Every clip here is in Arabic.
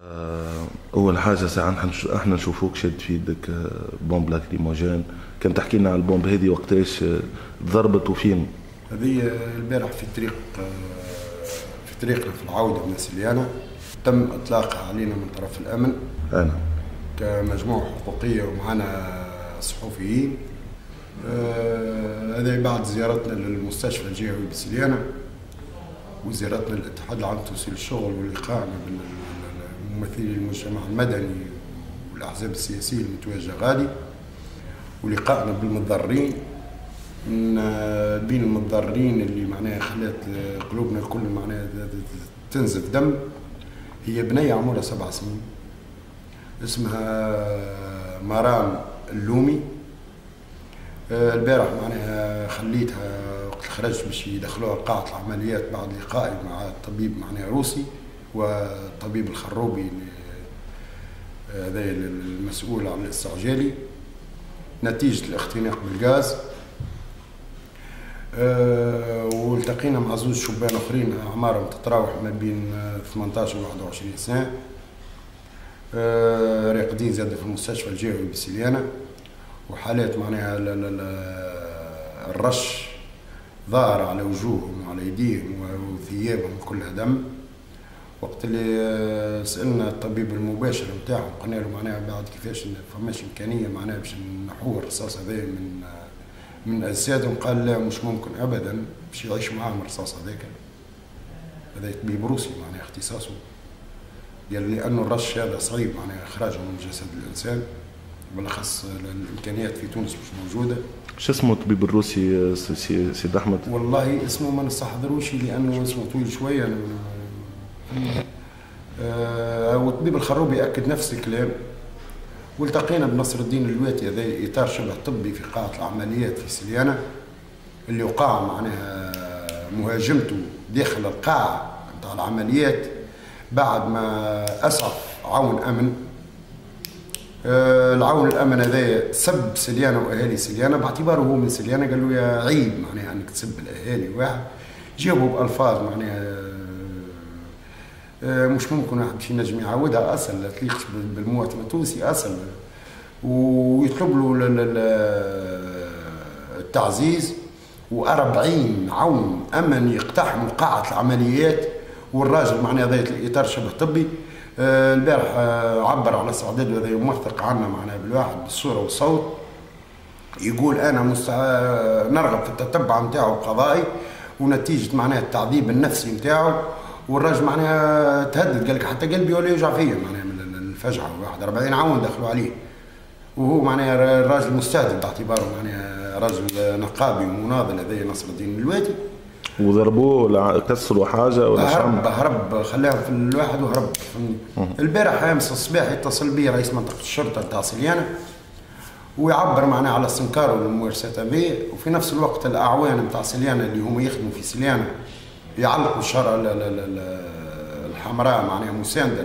أول حاجة ساعة احنا نشوفوك شد في يدك بومب لاكريموجين. كان تحكي لنا على البومب هذه وقتاش ضربت وفين؟ هذه البارح في الطريق، في طريقنا في العودة من سليانة، تم إطلاقها علينا من طرف الأمن أنا كمجموعة حقوقية ومعنا صحفيين. هذا بعد زيارتنا للمستشفى الجهوي بسليانة وزيارتنا للاتحاد العام لتوصيل الشغل واللقاء بين ممثلي المجتمع المدني والأحزاب السياسية المتواجدة غادي، ولقائنا بالمتضررين. من بين المتضررين اللي معناها خلات قلوبنا الكل معناها تنزف دم هي بنية عمرها 7 سنين اسمها مرام اللومي. البارح معناها خليتها وقت خرجت باش يدخلوها قاعة العمليات بعد لقائي مع الطبيب معناها روسي والطبيب الخروبي هذا المسؤول عن الاستعجالي نتيجة الاختناق بالغاز. والتقينا مع زوج شبان اخرين اعمارهم تتراوح ما بين 18 و 21 سنه، راقدين زاد في المستشفى الجهوي بسليانه، وحالات معناها الرش ظاهر على وجوههم وعلى ايديهم وثيابهم كلها دم. وقت اللي سالنا الطبيب المباشر نتاعهم قلنا له معناها بعد كيفاش فماش امكانيه معناها باش نحوا الرصاص هذا من اجسادهم، قال لا مش ممكن ابدا باش يعيش معاهم الرصاص هذاك. هذا طبيب روسي معناها اختصاصه، قال لانه الرش هذا صعيب معناها اخراجه من جسد الانسان، بالاخص الامكانيات في تونس مش موجوده. شو اسمه الطبيب الروسي سيد احمد؟ والله اسمه ما نستحضروش لانه اسمه طويل شويه. والطبيب الخروبي اكد نفس الكلام. والتقينا بنصر الدين الواتي، هذا اطار شبه طبي في قاعه العمليات في سليانه اللي وقع معناها مهاجمته داخل القاعه نتاع العمليات بعد ما اسعف عون امن. العون الامن هذا سب سليانه واهالي سليانه باعتباره هو من سليانه، قال له يا عيب معناها انك تسب الاهالي. واحد جاوبوا بالفاظ معناها مش ممكن واحد باش ينجم يعاودها اصلا، لا تليقش بالمواطن التونسي اصلا، ويطلب له التعزيز. و40 عون امن يقتحموا قاعه العمليات، والراجل معناها هذا الاطار شبه طبي. البارح عبر على استعداده هذا يوثق عنا معناها بالواحد بالصوره والصوت، يقول انا نرغب في التتبع نتاعو القضائي ونتيجه معناها التعذيب النفسي نتاعو. والراجل معناها تهدد، قال لك حتى قلبي ولا يوجع فيا معناها من الفجعه. واحد 40 عون دخلوا عليه، وهو معناها الراجل مستهدف باعتباره معناها راجل نقابي ومناضل هذايا نصر الدين الواتي. وضربوه ولا كسروا حاجه ولا هرب خلاهم في الواحد وهرب. البارح امس الصباح يتصل بي رئيس منطقه الشرطه نتاع سليانه ويعبر معناها على استنكاره للممارسات هذه، وفي نفس الوقت الاعوان نتاع سليانه اللي هما يخدموا في سليانه يعلقوا الشارة الحمراء معناها مساندة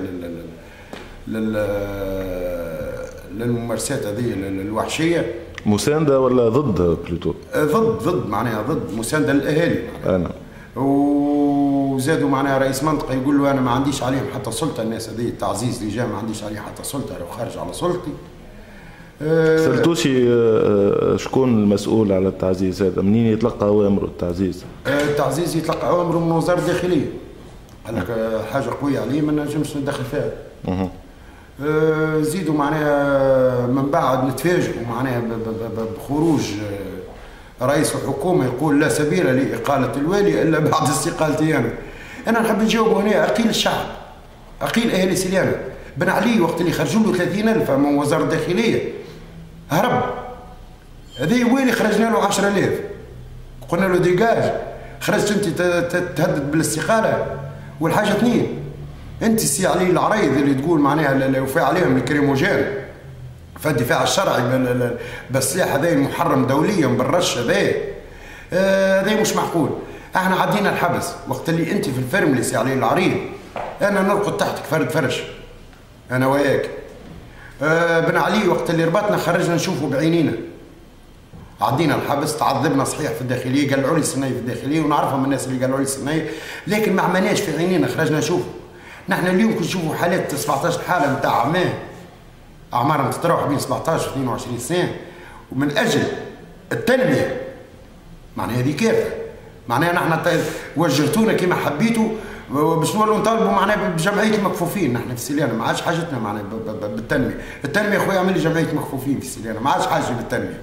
للممارسات هذه الوحشية. مساندة ولا ضد بلوتو؟ ضد معناها ضد مساندة للأهالي معناها. وزادوا معناها رئيس منطقة يقول له أنا ما عنديش عليهم حتى سلطة، الناس هذه التعزيز اللي جا ما عنديش عليه حتى سلطة، لو خارج على سلطتي. سألتوشي شكون المسؤول على التعزيز هذا؟ منين يتلقى أوامره التعزيز؟ التعزيز يتلقى أوامره من وزارة الداخلية. قال لك حاجة قوية عليه ما نجمش ندخل فيها. زيدوا معناها من بعد نتفاجئوا معناها بخروج رئيس الحكومة يقول لا سبيل لإقالة الوالي إلا بعد استقالتي أنا. أنا نحب نجاوبه هنا أقيل الشعب، أقيل أهالي سليانة. بن علي وقت اللي خرجوا له 30,000 من وزارة الداخلية هرب. هذا والي خرجنا له 10,000 قلنا له ديجاج. خرجت انت تهدد بالاستقاله. والحاجه اثنين، انت السي علي العريض اللي تقول معناها لا يوفى عليهم الكريموجين في الدفاع الشرعي بالسلاح هذا المحرم دوليا بالرش هذا مش معقول. احنا عدينا الحبس وقت اللي انت في الفرملي سي علي العريض انا نرقد تحتك فرد فرش انا وياك. بن علي وقت اللي ربطنا خرجنا نشوفه بعينينا. عدينا الحبس، تعذبنا صحيح في الداخليه، قلعوا لي السنيه في الداخليه ونعرفهم الناس اللي قلعوا لي السنيه، لكن ما عملناش في عينينا، خرجنا نشوفه. نحن اليوم كي نشوفوا حالات 17 حاله نتاع اعمارهم تتراوح بين 17 و 22 سنه، ومن اجل التنميه معناها هذه كارثه. معناها نحن وجهتونا كما حبيتوا باش نولوا نطالبوا معناها بجمعيه المكفوفين. نحن في سيليانا ما عادش حاجتنا معناها بالتنميه، التنميه خويا عمل لي جمعيه مكفوفين في سيليانا، ما عادش حاجه بالتنميه.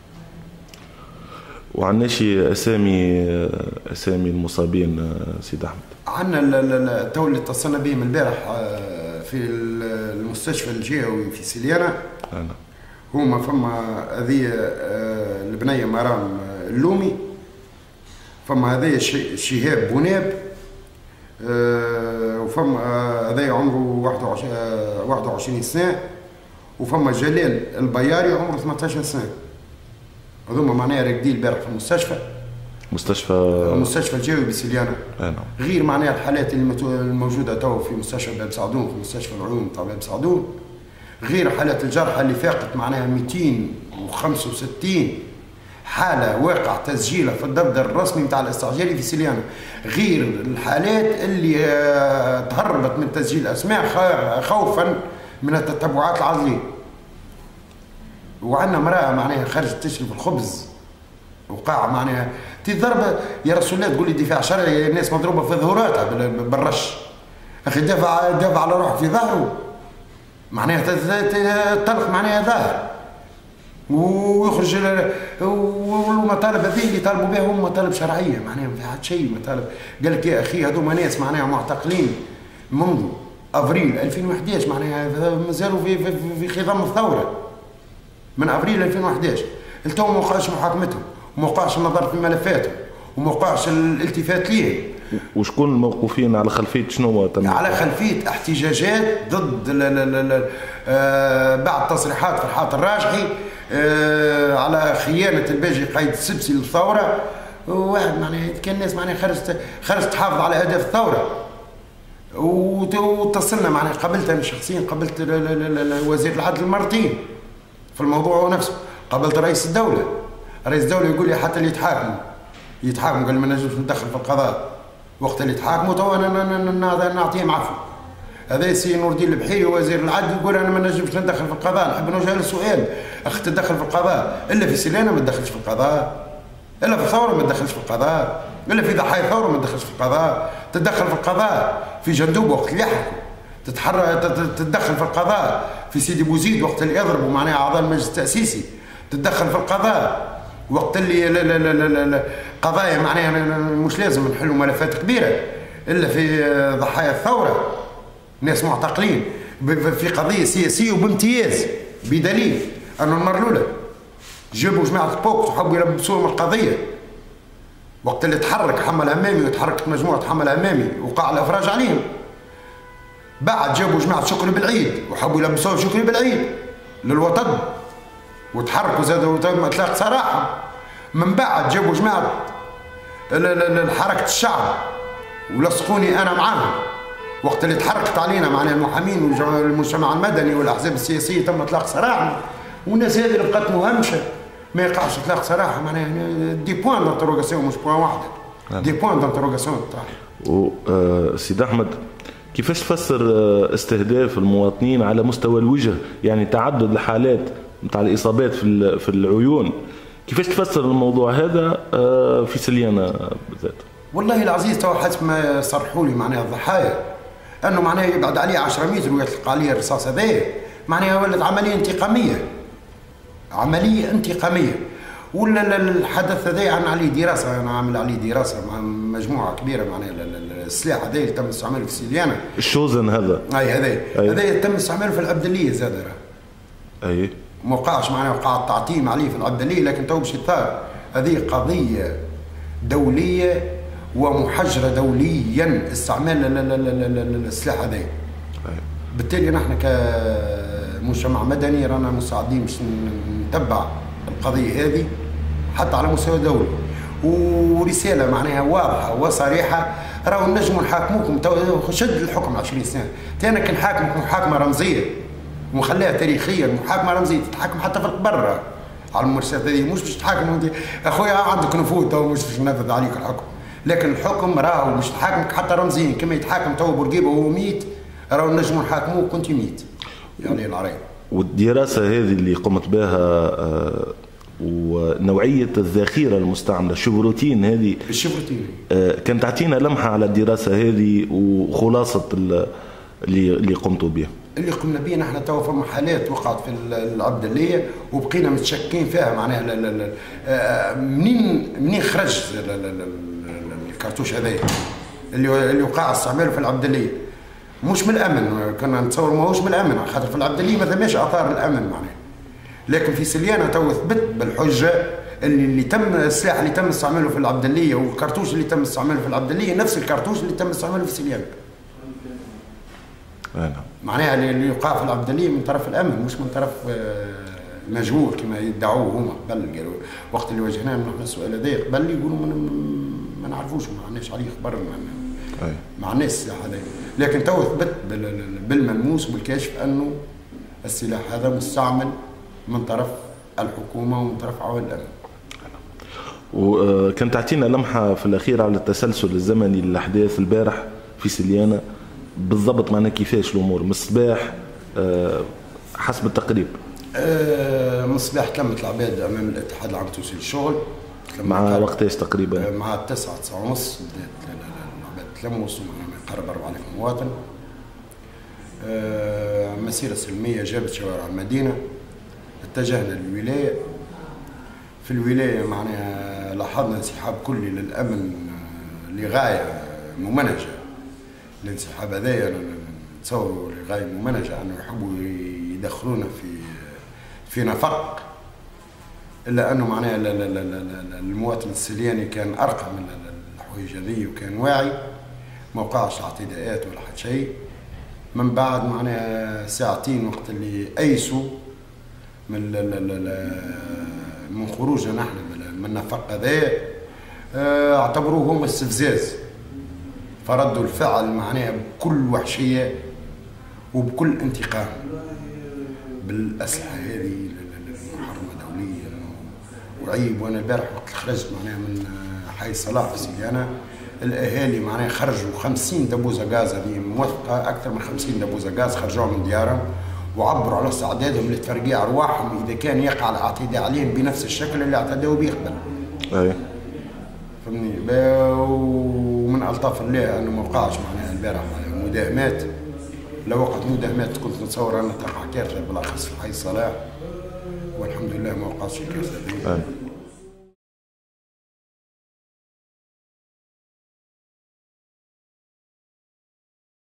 وعندنا شي اسامي المصابين سيد احمد؟ عندنا تو اللي اتصلنا بهم البارح في المستشفى الجهوي في سيليانا. هما فما هذه البنيه مرام اللومي، فما هذايا شهاب بوناب، وفما هذايا عمره 21 سنه، وفما جلال البياري عمره 18 سنه. هذوما معناها راقدين البارح في المستشفى الجوي بسيليانا. غير معناها الحالات الموجوده تو في مستشفى باب سعدون، في مستشفى العيون تاع باب سعدون، غير حالات الجرحى اللي فاقت معناها 265 حاله واقع تسجيلها في الدفتر الرسمي نتاع الاستعجالي في سيليانا، غير الحالات اللي تهربت من تسجيل اسماء خوفا من التتبعات العضليه. وعندنا امراه معناها خرجت تشري في الخبز، وقاعه معناها تضرب يا رسول الله، تقول لي دفاع شرعي، الناس مضروبه في ظهوراتها بالرش. اخي دافع على روحك في ظهره، معناها تطلق معناها ظاهر، ويخرج والمطالب هذه اللي طالبوا بها هم مطالب شرعيه، معناها ما فيها شيء مطالب. قال لك يا اخي هذوما ناس معناها معتقلين منذ افريل 2011، معناها مازالوا في خضم الثوره من افريل 2011 التو ما وقعش محاكمتهم، وما وقعش النظر في ملفاتهم، وما وقعش الالتفات ليهم. وشكون الموقوفين على خلفيه شنو؟ على خلفيه احتجاجات ضد بعض تصريحات فرحات الراجحي على خيانه الباجي قايد السبسي للثوره. واحد معناها كان الناس معناها خرجت تحافظ على اهداف الثوره. واتصلنا معناها، قابلت انا شخصيا، قابلت وزير العدل مرتين في الموضوع هو نفسه، قابلت رئيس الدوله. رئيس الدوله يقول لي حتى اللي يتحاكموا قال ما نجمش ندخل في القضاء، وقت اللي يتحاكموا تو انا نعطيهم عفو. هذا سي نور الدين البحيري وزير العدل يقول انا ما نجمش ندخل في القضاء. نحب نوجه له سؤال، اخ تدخل في القضاء الا في سيليانا ما تدخلش في القضاء، الا في الثوره ما تدخلش في القضاء، الا في ضحايا الثوره ما تدخلش في القضاء. تدخل في القضاء في جندوب وقت اللي يحكوا، تتدخل في القضاء في سيدي بوزيد وقت اللي يضربوا معناها اعضاء المجلس التاسيسي، تتدخل في القضاء وقت اللي قضايا معناها مش لازم نحلوا ملفات كبيره الا في ضحايا الثوره، ناس معتقلين في قضيه سياسيه وبامتياز، بدليل انه المره الاولى جابوا جماعه بوكس وحبوا يلبسوهم القضيه وقت اللي تحرك حمل امامي وتحركت مجموعه حمل امامي وقع الافراج عليهم. بعد جابوا جماعه شكري بالعيد وحبوا يلبسوهم شكري بالعيد للوطن وتحركوا زادوا وتم اطلاق سراحهم. من بعد جابوا جماعه حركه الشعب ولصقوني انا معاهم وقت اللي تحركت علينا معناها المحامين والمجتمع المدني والاحزاب السياسيه تم اطلاق سراحهم. والناس هذه اللي بقت مهمشه ما يقعش اطلاق سراحه، معناها دي بوان دانتروغاسيون مش بوان واحده، دي بوان دانتروغاسيون تاعها. سيد احمد، كيفاش تفسر استهداف المواطنين على مستوى الوجه؟ يعني تعدد الحالات نتاع الاصابات في العيون، كيفاش تفسر الموضوع هذا في سيليانا بالذات؟ والله العزيز تو حسب ما صرحوا لي معناها الضحايا انه معناها يبعد عليه 10 متر ويطلق عليه الرصاص هذايا، معناها ولد عمليه انتقاميه، عمليه انتقاميه. ولا الحدث هذا عمل عليه دراسه، انا عامل عليه دراسه مع مجموعه كبيره معناها السلاح هذا اللي تم استعماله في سيليانا، الشوزن هذا هذا تم استعماله في العبدليه زاد اي ما وقعش معناها وقع التعطيم عليه في العبدليه، لكن تو باش يثار. هذه قضيه دوليه ومحجره دوليا استعمال السلاح هذا. بالتالي نحن كمجتمع مدني رانا مساعدين باش نتبع القضيه هذه حتى على مستوى دولي، ورساله معناها واضحه وصريحه، راهو نجموا نحاكموكم شد الحكم 20 سنه، انا كنحاكمك محاكمه رمزيه ونخليها تاريخيا، محاكمه رمزيه تتحاكم حتى في البر على الممارسات هذه، مش باش تحاكم انت اخويا عندك نفوذ تو مش باش ننفذ عليك الحكم، لكن الحكم راهو مش نحاكمك حتى رمزيا كما يتحاكم تو بورقيبه وهو ميت، راهو نجموا نحاكموه كنت ميت يعني العريض. والدراسه هذه اللي قمت بها ونوعيه الذخيره المستعمله الشفروتين هذه، الشفروتين كان تعطينا لمحه على الدراسه هذه وخلاصه اللي قمتوا بها. اللي قمنا به نحن تو فما حالات وقعت في العبدليه وبقينا متشكين فيها، معناها منين خرج الكرتوش هذايا اللي وقع استعماله في العبدليه، مش من الامن، كنا نتصور ماهوش من الامن خاطر في العبدليه ما ثماش اثار الامن معناها. لكن في سليانه تو ثبت بالحجه اللي تم السلاح اللي تم استعماله في العبدليه والكرتوش اللي تم استعماله في العبدليه نفس الكرتوش اللي تم استعماله في سليانه. معناها اللي يقع في العبدليه من طرف الامن مش من طرف مجهول كما يدعوه هما قبل. قالوا وقت اللي واجهناهم نحن السؤال هذا قبل يقولوا ما نعرفوش، ما عندناش عليه خبر، ما عندناش السلاح هذا. لكن تو ثبت بالملموس وبالكشف انه السلاح هذا مستعمل من طرف الحكومه ومن طرف عوائل الامن. وكان تعطينا لمحه في الاخير على التسلسل الزمني للاحداث البارح في سليانه بالضبط، معناها كيفاش الامور من الصباح حسب التقريب. من الصباح تلمت العباد امام الاتحاد العام التونسي للشغل. مع وقتاش تقريبا؟ مع 9 9:30 بدات العباد تلموا، وصلوا يقرب 4000 مواطن. مسيره سلميه جابت شوارع المدينه، اتجهنا للولايه. في الولايه معناها لاحظنا انسحاب كلي للامن لغايه ممنهجه. الانسحاب هذايا نتصوروا لغايه ممنهجه انه يحبوا يدخلونا في نفق، الا انه معناها المواطن السلياني كان ارقى من الحوايج هذه وكان واعي، ما وقعش اعتداءات ولا حتى شيء. من بعد معناها ساعتين وقت اللي ايسوا من خروجنا نحن من النفق هذا، اعتبروه هم استفزاز، فردوا الفعل معناها بكل وحشيه وبكل انتقام بالاسلحه هذه المحرمه دوليا وعيب. وانا البارح وقت خرجت معناها من حي صلاح في سليانه، الاهالي معناها خرجوا 50 دبوزه غاز، هذه موثقه اكثر من 50 دبوزه غاز خرجوا من ديارهم وعبروا على استعدادهم لتفرقيع ارواحهم اذا كان يقع الاعتداء عليهم بنفس الشكل اللي اعتدوا به قبل. اي فهمني. ومن الطاف الله انه ما وقعش معناها البارح مداهمات. لو وقعت مداهمات كنت نتصور انها تقع كارثه بالاخص في حي صلاح، والحمد لله ما وقعش الكارثه هذه.